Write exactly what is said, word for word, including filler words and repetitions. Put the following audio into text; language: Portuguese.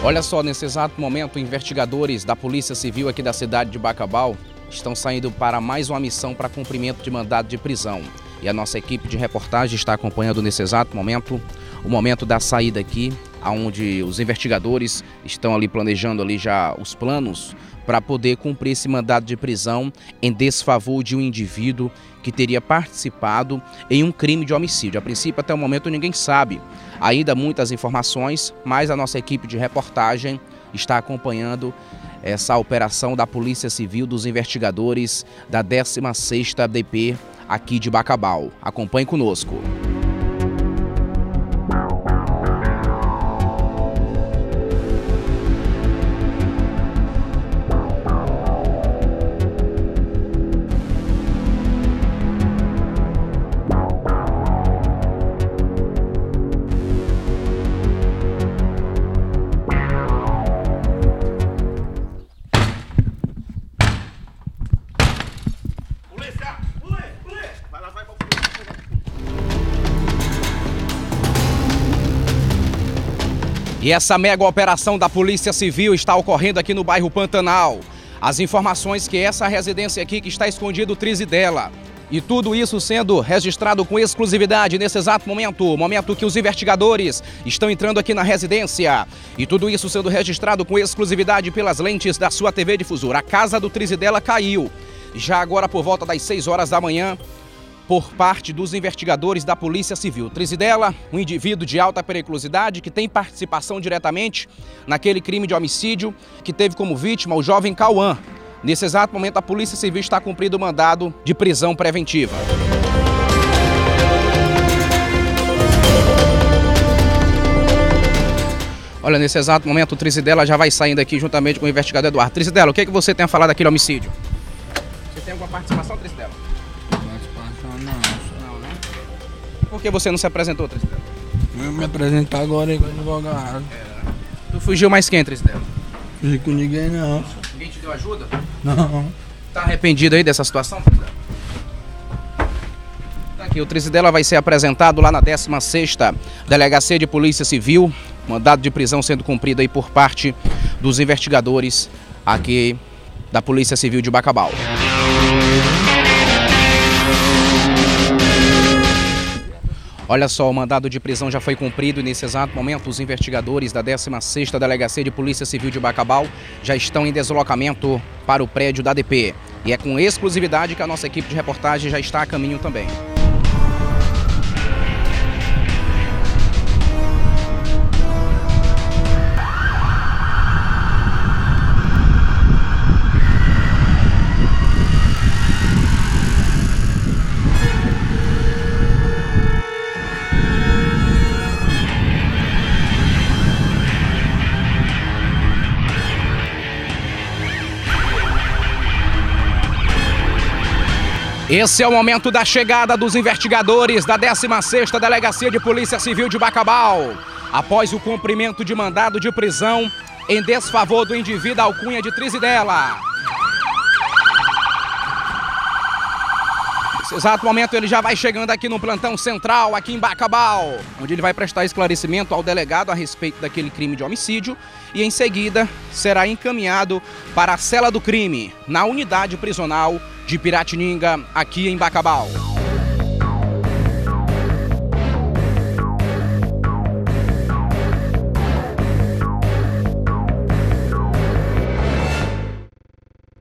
Olha só, nesse exato momento, investigadores da Polícia Civil aqui da cidade de Bacabal estão saindo para mais uma missão para cumprimento de mandado de prisão. E a nossa equipe de reportagem está acompanhando nesse exato momento o momento da saída aqui, onde os investigadores estão ali planejando ali já os planos para poder cumprir esse mandado de prisão em desfavor de um indivíduo que teria participado em um crime de homicídio. A princípio, até o momento, ninguém sabe ainda muitas informações, mas a nossa equipe de reportagem está acompanhando essa operação da Polícia Civil, dos investigadores da décima sexta D P aqui de Bacabal. Acompanhe conosco. E essa mega operação da Polícia Civil está ocorrendo aqui no bairro Pantanal. As informações que essa residência aqui que está escondido o Trizidela. E tudo isso sendo registrado com exclusividade nesse exato momento, momento que os investigadores estão entrando aqui na residência. E tudo isso sendo registrado com exclusividade pelas lentes da sua T V Difusora. A casa do Trizidela caiu. Já agora por volta das seis horas da manhã, por parte dos investigadores da Polícia Civil. Trizidela, um indivíduo de alta periculosidade que tem participação diretamente naquele crime de homicídio que teve como vítima o jovem Cauã. Nesse exato momento, a Polícia Civil está cumprindo o mandado de prisão preventiva. Olha, nesse exato momento, o Trizidela já vai saindo aqui juntamente com o investigador Eduardo. Trizidela, o que, é que você tem a falar daquele homicídio? Você tem alguma participação, Trizidela? Por que você não se apresentou, Trizidela? Eu me apresentar agora aí com o advogado. É. Tu fugiu mais quem, Trizidela? Fugi com ninguém não. Ninguém te deu ajuda? Não. Tá arrependido aí dessa situação, Trizidela? Tá aqui, o Trizidela vai ser apresentado lá na décima sexta Delegacia de Polícia Civil. Mandado de prisão sendo cumprido aí por parte dos investigadores aqui da Polícia Civil de Bacabal. Olha só, o mandado de prisão já foi cumprido e nesse exato momento os investigadores da décima sexta Delegacia de Polícia Civil de Bacabal já estão em deslocamento para o prédio da D P. E é com exclusividade que a nossa equipe de reportagem já está a caminho também. Esse é o momento da chegada dos investigadores da décima sexta Delegacia de Polícia Civil de Bacabal. Após o cumprimento de mandado de prisão em desfavor do indivíduo alcunha de Trizidela. Nesse exato momento ele já vai chegando aqui no plantão central, aqui em Bacabal, onde ele vai prestar esclarecimento ao delegado a respeito daquele crime de homicídio e em seguida será encaminhado para a cela do crime, na unidade prisional de Piratininga, aqui em Bacabal.